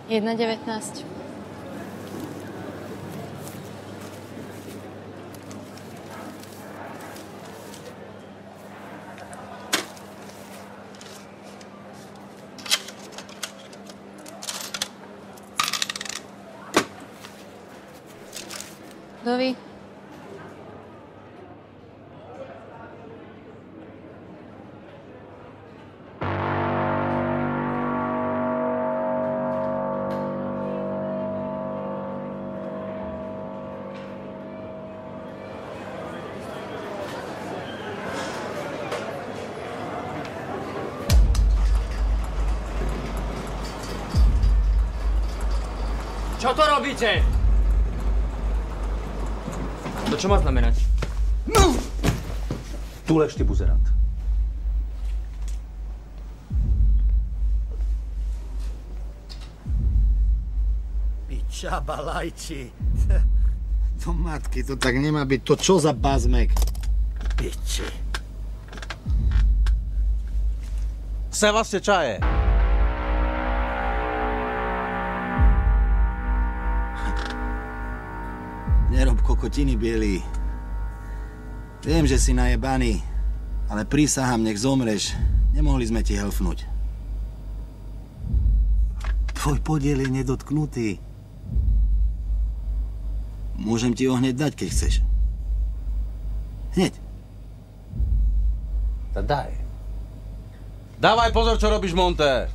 1,19. Dovi. Čo to robíte? To čo má znamenať? Tu ležte, buzerant. Piča, balajči. Do matky, to tak nemá byť. To čo za bazmek? Piči. Все vlastně čaje. Nerob kokotiny, bielý. Viem, že si najebaný, ale prísahám, nech zomreš. Nemohli sme ti helfnúť. Tvoj podiel je nedotknutý. Môžem ti ho hneď dať, keď chceš. Hneď. Tak daj. Dávaj pozor, čo robíš, Monté.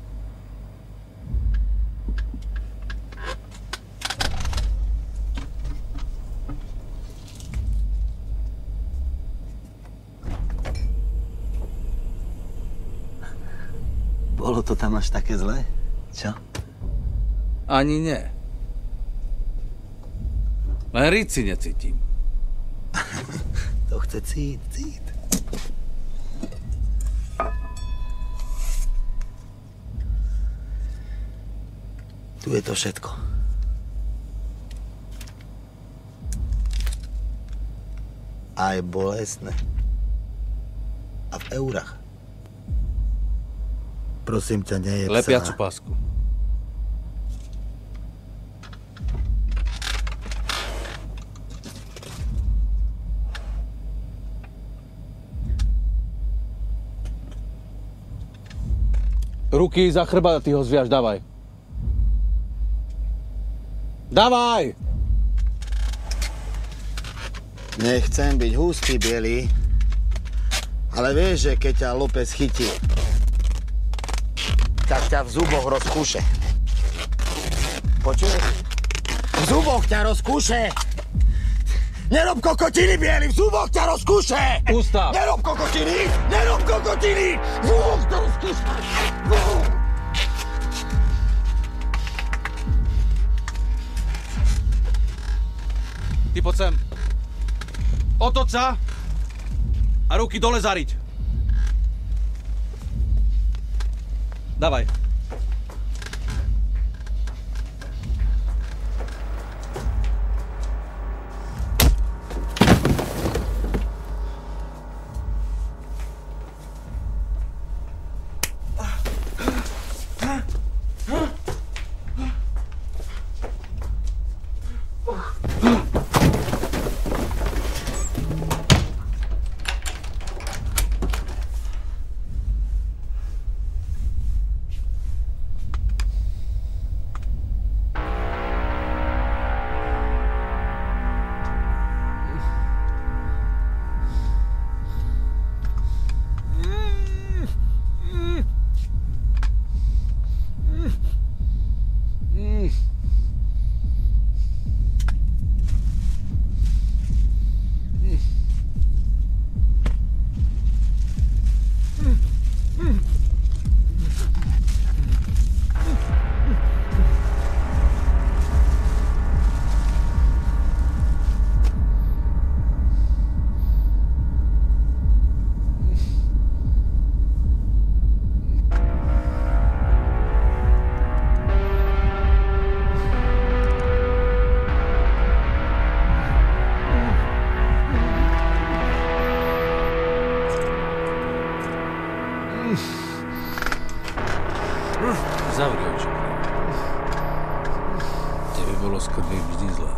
Bolo to tam až také zlé? Čo? Ani nie. Len rici necítim. To chce cít. Tu je to všetko. A je bolestné. A v eurách. Prosím ťa, nejeb sa. Lepiacu pásku. Ruky za chrbát, ty ho zviaž, dávaj. Dávaj! Nechcem byť hustý, bielý, ale vieš, že keď ťa López chytí, tak ťa v zuboch rozkúše. Počuješ? V zuboch ťa rozkúše! Nerob kokotiny, bielý, v zuboch ťa rozkúše! Ústav! Nerob kokotiny! Nerob kokotiny! V zuboch ťa rozkúše! Ty poď sem. Otoč sa a ruky dole zariť. Dávaj. Zavri oči. z krvi vždy zle.